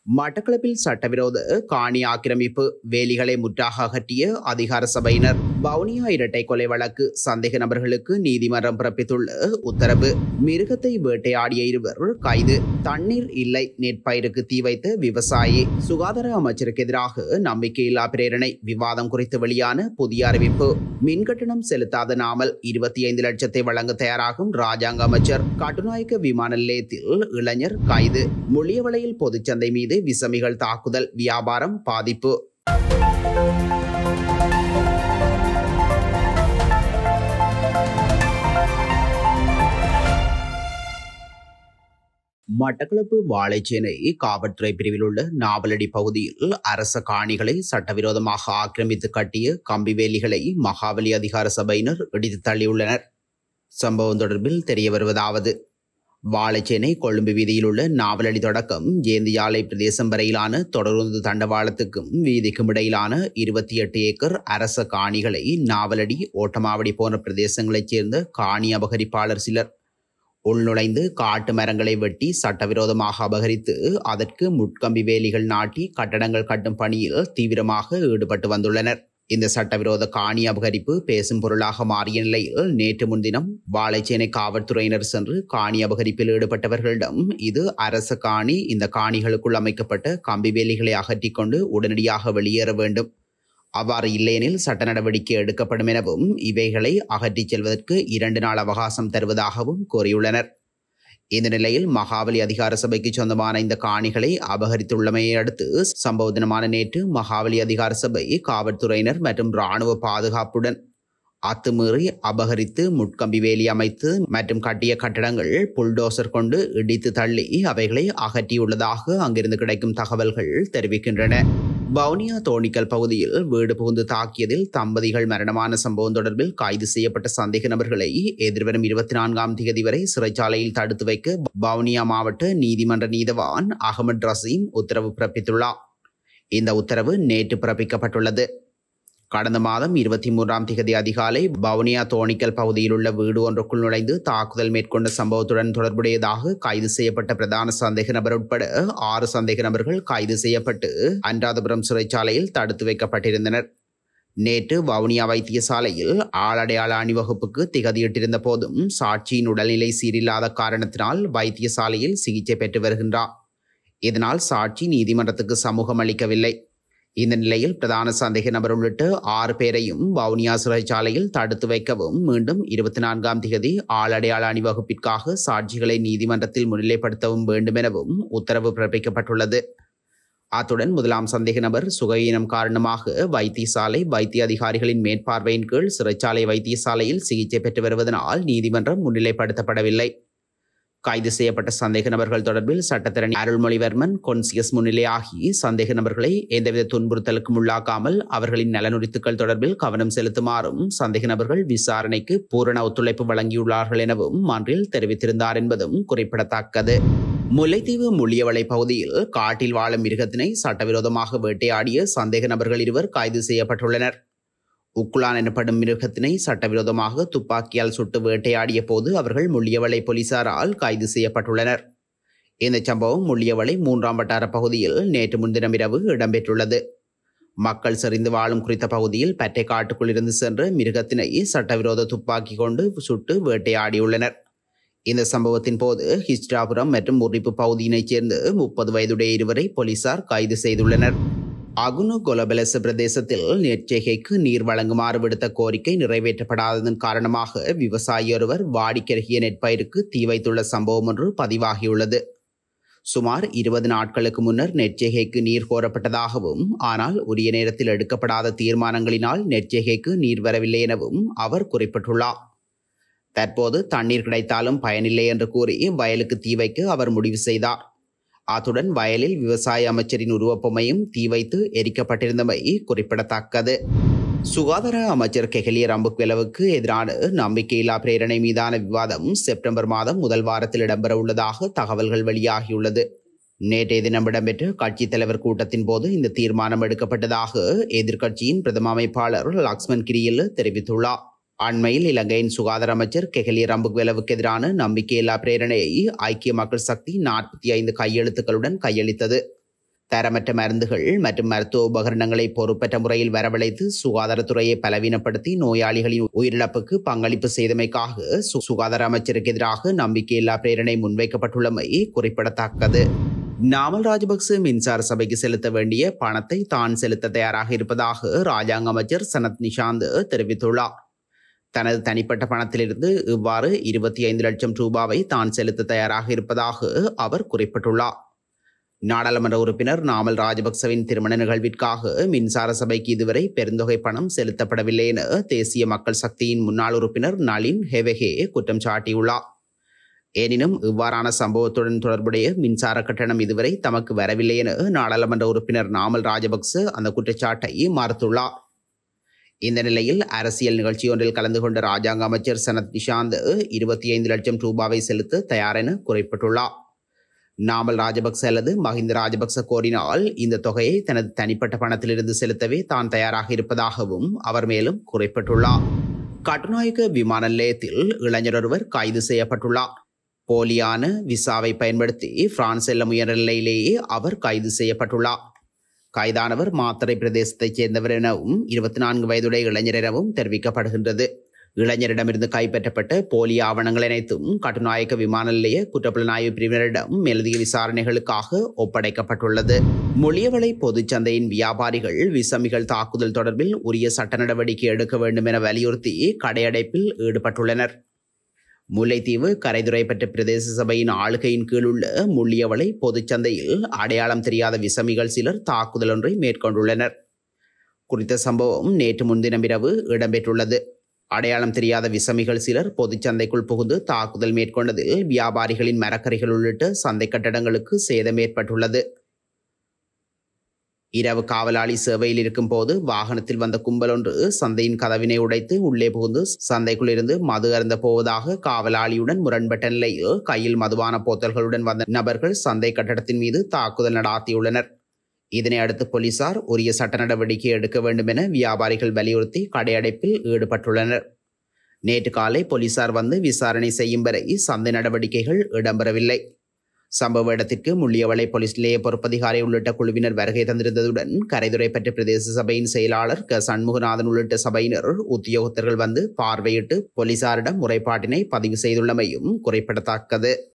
மட்டக்களப்பில் சட்டவிரோத காணி ஆக்கிரமிப்பு வேலிகளை முற்றாக அகற்றிய அதிகார சபையினர். வவுனியா இரட்டை கொலை வழக்கு சந்தேக நபர்களுக்கு நீதிமன்றம் பிறப்பித்துள்ள உத்தரவு. மிருகத்தை வேட்டையாடிய இருவர் கைது. தண்ணீர் இல்லை, நெற்பயிருக்கு தீ வைத்த விவசாயி. சுகாதார அமைச்சருக்கு எதிராக நம்பிக்கையில்லா பிரேரணை விவாதம் குறித்து வெளியான புதிய அறிவிப்பு. மின்கட்டணம் செலுத்தாத நாமல் 25 லட்சத்தை வழங்க தயாராகும் ராஜாங்க அமைச்சர். கட்டுநாயக்க விமான நிலையத்தில் இளைஞர் கைது. முள்ளியவளையில் பொதுச்சந்தை மீது விசமிகள் தாக்குதல், வியாபாரம் பாதிப்பு. மட்டக்களப்பு வாழைச்சேனை காவல்துறை பிரிவில் உள்ள நாவலடி பகுதியில் அரச காணிகளை சட்டவிரோதமாக ஆக்கிரமித்து கட்டிய கம்பி வேலிகளை மகாவலி அதிகார சபையினர் இடித்து தள்ளியுள்ளனர். சம்பவம் தொடர்பில் தெரிய வருவதாவது: வாழைச்சேனை கொழும்பு வீதியில் உள்ள நாவலடி தொடக்கம் ஜேந்தியாலை பிரதேசம் வரையிலான தொடருந்து தண்டவாளத்துக்கும் வீதிக்கும் இடையிலான 28 ஏக்கர் அரச காணிகளை நாவலடி, ஓட்டமாவடி போன்ற பிரதேசங்களைச் சேர்ந்த காணி அபகரிப்பாளர் சிலர் உள்நுழைந்து காட்டு மரங்களை வெட்டி சட்டவிரோதமாக அபகரித்து அதற்கு முட்கம்பி வேலிகள் நாட்டி கட்டடங்கள் கட்டும் பணியில் தீவிரமாக ஈடுபட்டு வந்துள்ளனர். இந்த சட்டவிரோத காணி அபகரிப்பு பேசும் பொருளாக மாறிய நிலையில் நேற்று முன்தினம் வாழைச்சேனை காவல்துறையினர் சென்று காணி அபகரிப்பில் ஈடுபட்டவர்களிடம் இது அரச காணி, இந்த காணிகளுக்குள் அமைக்கப்பட்ட கம்பி வேலிகளை அகற்றிக் கொண்டு உடனடியாக வெளியேற வேண்டும், அவ்வாறு இல்லையெனில் சட்ட நடவடிக்கை எடுக்கப்படும் எனவும் இவைகளை அகற்றிச் செல்வதற்கு 2 நாள் அவகாசம் தருவதாகவும் கூறியுள்ளனர். இந்த நிலையில் மகாவலி அதிகார சபைக்கு சொந்தமான இந்த காணிகளை அபகரித்துள்ளமையை அடுத்து சம்பவ தினமான நேற்று மகாவலி அதிகார சபை காவல்துறையினர் மற்றும் இராணுவ பாதுகாப்புடன் அத்துமீறி அபகரித்து முட்கம்பி வேலி அமைத்து மற்றும் கட்டிய கட்டடங்கள் புல்டோசர் கொண்டு இடித்து தள்ளி அவைகளை அகற்றியுள்ளதாக அங்கிருந்து கிடைக்கும் தகவல்கள் தெரிவிக்கின்றன. வவுனியா தோணிக்கல் பகுதியில் வீடு புகுந்து தாக்கியதில் தம்பதிகள் மரணமான சம்பவம் தொடர்பில் கைது செய்யப்பட்ட சந்தேக நபர்களை எதிர்வரும் 24ஆம் தேதி வரை சிறைச்சாலையில் தடுத்து வைக்க வவுனியா மாவட்ட நீதிமன்ற நீதவான் அகமது ரசீம் உத்தரவு பிறப்பித்துள்ளார். இந்த உத்தரவு நேற்று பிறப்பிக்கப்பட்டுள்ளது. கடந்த மாதம் 23ஆம் தேதி அதிகாலை வவுனியா தோணிக்கல் பகுதியில் உள்ள வீடு ஒன்றுக்குள் நுழைந்து தாக்குதல் மேற்கொண்ட சம்பவத்துடன் தொடர்புடையதாக கைது செய்யப்பட்ட பிரதான சந்தேக நபர் உட்பட 6 சந்தேக நபர்கள் கைது செய்யப்பட்டு அனுராதபுரம் சிறைச்சாலையில் தடுத்து வைக்கப்பட்டிருந்தனர். நேற்று வவுனியா வைத்தியசாலையில் ஆளடையாள அணிவகுப்புக்கு திகதியிட்டிருந்த போதும் சாட்சியின் உடல்நிலை சீரில்லாத காரணத்தினால் வைத்தியசாலையில் சிகிச்சை பெற்று வருகின்றார். இதனால் சாட்சி நீதிமன்றத்துக்கு சமூகம் அளிக்கவில்லை. இந்த நிலையில் பிரதான சந்தேக நபர் உள்ளிட்ட 6 பேரையும் வவுனியா சிறைச்சாலையில் தடுத்து வைக்கவும் மீண்டும் 24ஆம் தேதி ஆளடையாள அணிவகுப்பிற்காக சாட்சிகளை நீதிமன்றத்தில் முன்னிலைப்படுத்தவும் வேண்டும் எனவும் உத்தரவு பிறப்பிக்கப்பட்டுள்ளது. அத்துடன் முதலாம் சந்தேக நபர் சுகவீனம் காரணமாக வைத்திய அதிகாரிகளின் மேற்பார்வையின் கீழ் சிறைச்சாலை வைத்தியசாலையில் சிகிச்சை பெற்று வருவதனால் நீதிமன்றம் முன்னிலைப்படுத்தப்படவில்லை. கைது செய்யப்பட்ட சந்தேக நபர்கள் தொடர்பில் சட்டத்தரணி அருள்மொழிவர்மன் கொன்சியஸ் முன்னிலையாகி சந்தேக நபர்களை எந்தவித துன்புறுத்தலுக்கும் உள்ளாக்காமல் அவர்களின் நலனுரித்துக்கள் தொடர்பில் கவனம் செலுத்துமாறும் சந்தேக நபர்கள் விசாரணைக்கு பூரண ஒத்துழைப்பு வழங்கியுள்ளார்கள் எனவும் மன்றில் தெரிவித்திருந்தார் என்பதும் குறிப்பிடத்தக்கது. முல்லைத்தீவு முள்ளியவளை பகுதியில் காட்டில் வாழும் மிருகத்தினை சட்டவிரோதமாக வேட்டையாடிய சந்தேக நபர்கள் 2 கைது செய்யப்பட்டுள்ளனர். உக்குலான் எனப்படும் மிருகத்தினை சட்டவிரோதமாக துப்பாக்கியால் சுட்டு வேட்டையாடிய போது அவர்கள் முள்ளியவளை போலீசாரால் கைது செய்யப்பட்டுள்ளனர். இந்த சம்பவம் முள்ளியவளை 3ஆம் வட்டார பகுதியில் நேற்று முன்தினம் இரவு இடம்பெற்றுள்ளது. மக்கள் செறிந்து வாழும் குறித்த பகுதியில் பட்டை காட்டுக்குள் இருந்து சென்ற மிருகத்தினை சட்டவிரோத துப்பாக்கி கொண்டு சுட்டு வேட்டையாடியுள்ளனர். இந்த சம்பவத்தின் போது ஹிஸ்டாபுரம் மற்றும் முறிப்பு பகுதியினைச் சேர்ந்து 30 வயதுடைய 2 போலீசார் கைது செய்துள்ளனர். அகுனு கொலபெலச பிரதேசத்தில் நெற்செய்கைக்கு நீர் வழங்குமாறு விடுத்த கோரிக்கை நிறைவேற்றப்படாததன் காரணமாக விவசாயி ஒருவர் வாடிக்கருகிய நெற்பயிருக்கு தீ வைத்துள்ள சம்பவம் ஒன்று பதிவாகியுள்ளது. சுமார் 20 நாட்களுக்கு முன்னர் நெற்செய்கைக்கு நீர் கோரப்பட்டதாகவும் ஆனால் உரிய நேரத்தில் எடுக்கப்படாத தீர்மானங்களினால் நெற்செய்கைக்கு நீர் வரவில்லை எனவும் அவர் குறிப்பிட்டுள்ளார். தற்போது தண்ணீர் கிடைத்தாலும் பயனில்லை என்று கூறி வயலுக்கு தீ வைக்க அவர் முடிவு செய்தார். அத்துடன் வயலில் விவசாய அமைச்சரின் உருவப்பொம்மையும் தீ வைத்து எரிக்கப்பட்டிருந்தமை குறிப்பிடத்தக்கது. சுகாதார அமைச்சர் கெஹலிய ரம்புக்வெலவுக்கு எதிரான நம்பிக்கையில்லா பிரேரணை மீதான விவாதம் செப்டம்பர் மாதம் முதல் வாரத்தில் இடம்பெற உள்ளதாக தகவல்கள் வெளியாகியுள்ளது. நேற்றைய தினம் இடம்பெற்ற கட்சித் தலைவர் கூட்டத்தின் போது இந்த தீர்மானம் எடுக்கப்பட்டதாக எதிர்க்கட்சியின் பிரதம அமைப்பாளர் லக்ஷ்மன் கிரியல்ல தெரிவித்துள்ளார். அண்மையில் இலங்கையின் சுகாதார அமைச்சர் கெஹலிய ரம்புக்வெலவுக்கு எதிரான நம்பிக்கையில்லா பிரேரணையை ஐக்கிய மக்கள் சக்தி 45 கையெழுத்துக்களுடன் கையளித்தது. தரமற்ற மருந்துகள் மற்றும் மருத்துவ உபகரணங்களை பொறுப்பற்ற முறையில் வரவழைத்து சுகாதாரத்துறையை பலவீனப்படுத்தி நோயாளிகளின் உயிரிழப்புக்கு பங்களிப்பு செய்தமைக்காக சுகாதார அமைச்சருக்கு எதிராக நம்பிக்கையில்லா பிரேரணை முன்வைக்கப்பட்டுள்ளமை குறிப்பிடத்தக்கது. நாமல் ராஜபக்ச மின்சார சபைக்கு செலுத்த வேண்டிய பணத்தை தான் செலுத்த தயாராக இருப்பதாக ராஜாங்க அமைச்சர் சனத் நிஷாந்த் தெரிவித்துள்ளார். தனது தனிப்பட்ட பணத்திலிருந்து இவ்வாறு 25 லட்சம் ரூபாவை தான் செலுத்த தயாராக இருப்பதாக அவர் குறிப்பிட்டுள்ளார். நாடாளுமன்ற உறுப்பினர் நாமல் ராஜபக்சவின் திருமண நிகழ்விற்காக மின்சார சபைக்கு இதுவரை பெருந்தொகை பணம் செலுத்தப்படவில்லை என தேசிய மக்கள் சக்தியின் முன்னாள் உறுப்பினர் நளின் ஹெவெகே குற்றம் சாட்டியுள்ளார். எனினும் இவ்வாறான சம்பவத்துடன் தொடர்புடைய மின்சார கட்டணம் இதுவரை தமக்கு வரவில்லை என நாடாளுமன்ற உறுப்பினர் நாமல் ராஜபக்ச அந்த குற்றச்சாட்டை மறுத்துள்ளார். இந்த நிலையில் அரசியல் நிகழ்ச்சியொன்றில் கலந்து கொண்ட ராஜாங்க அமைச்சர் சனத் நிஷாந்த் 25 லட்சம் ரூபாவை செலுத்த தயார் என குறிப்பிட்டுள்ளார். நாமல் ராஜபக்ச அல்லது மஹிந்த ராஜபக்ச கோரினால் இந்த தொகையை தனது தனிப்பட்ட பணத்திலிருந்து செலுத்தவே தான் தயாராக இருப்பதாகவும் அவர் மேலும் குறிப்பிட்டுள்ளார். கட்டுநாயக்க விமான நிலையத்தில் இளைஞர் ஒருவர் கைது செய்யப்பட்டுள்ளார். போலியான விசாவை பயன்படுத்தி பிரான்ஸ் செல்ல முயன்ற நிலையிலேயே அவர் கைது செய்யப்பட்டுள்ளார். கைதானவர் மாத்தறை பிரதேசத்தைச் சேர்ந்தவர் எனவும் 24 வயதுடைய இளைஞர் எனவும் தெரிவிக்கப்படுகின்றது. இளைஞரிடமிருந்து கைப்பற்றப்பட்ட போலி ஆவணங்கள் அனைத்தும் கட்டுநாயக்க விமான நிலைய குற்றப்புலனாய்வு பிரிவினரிடம் மேலதிக விசாரணைகளுக்காக ஒப்படைக்கப்பட்டுள்ளது. முள்ளியவளை பொதுச்சந்தையின் வியாபாரிகள் விசமிகள் தாக்குதல் தொடர்பில் உரிய சட்ட நடவடிக்கை எடுக்க வேண்டும் என வலியுறுத்தி கடையடைப்பில் ஈடுபட்டுள்ளனர். முல்லைத்தீவு கரைதுறைப்பற்ற பிரதேச சபையின் ஆளுகையின் கீழ் உள்ள முள்ளியவளை பொதுச்சந்தையில் அடையாளம் தெரியாத விசமிகள் சிலர் தாக்குதல் ஒன்றை மேற்கொண்டுள்ளனர். குறித்த சம்பவம் நேற்று முன்தினம் இரவு இடம்பெற்றுள்ளது. அடையாளம் தெரியாத விசமிகள் சிலர் பொதுச்சந்தைக்குள் புகுந்து தாக்குதல் மேற்கொண்டதில் வியாபாரிகளின் மரக்கறிகள் உள்ளிட்ட சந்தை கட்டடங்களுக்கு சேதம் ஏற்பட்டுள்ளது. இரவு காவலாளி சேவையில் இருக்கும் போது வாகனத்தில் வந்த கும்பல் ஒன்று சந்தையின் கதவினை உடைத்து உள்ளே புகுந்து சந்தைக்குள் இருந்து மது அருந்த போவதாக காவலாளியுடன் முரண்பட்ட நிலையில் கையில் மதுபான போத்தல்களுடன் வந்த நபர்கள் சந்தை கட்டடத்தின் மீது தாக்குதல் நடாத்தியுள்ளனர். இதனை அடுத்து போலீசார் உரிய சட்ட நடவடிக்கை எடுக்க வேண்டும் என வியாபாரிகள் வலியுறுத்தி கடையடைப்பில் ஈடுபட்டுள்ளனர். நேற்று காலை போலீசார் வந்து விசாரணை செய்யும் வரை சந்தை நடவடிக்கைகள் இடம்பெறவில்லை. சம்பவ இடத்திற்கு முள்ளியவளை போலீஸ் நிலைய பொறுப்பதிகாரி உள்ளிட்ட குழுவினர் வருகை தந்திருந்ததுடன் கரைதுறைப்பற்ற பிரதேச சபையின் செயலாளர் சண்முகநாதன் உள்ளிட்ட சபையினர் உத்தியோகத்தர்கள் வந்து பார்வையிட்டு போலீசாரிடம் முறைப்பாட்டினை பதிவு செய்துள்ளமையும் குறிப்பிடத்தக்கது.